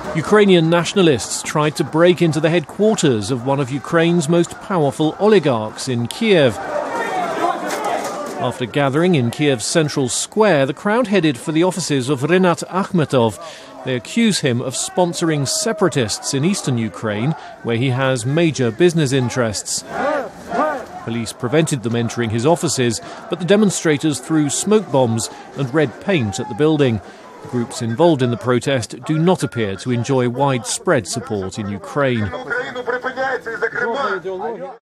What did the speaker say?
Ukrainian nationalists tried to break into the headquarters of one of Ukraine's most powerful oligarchs in Kiev. After gathering in Kiev's central square, the crowd headed for the offices of Rinat Akhmetov. They accuse him of sponsoring separatists in eastern Ukraine, where he has major business interests. Police prevented them entering his offices, but the demonstrators threw smoke bombs and red paint at the building. The groups involved in the protest do not appear to enjoy widespread support in Ukraine.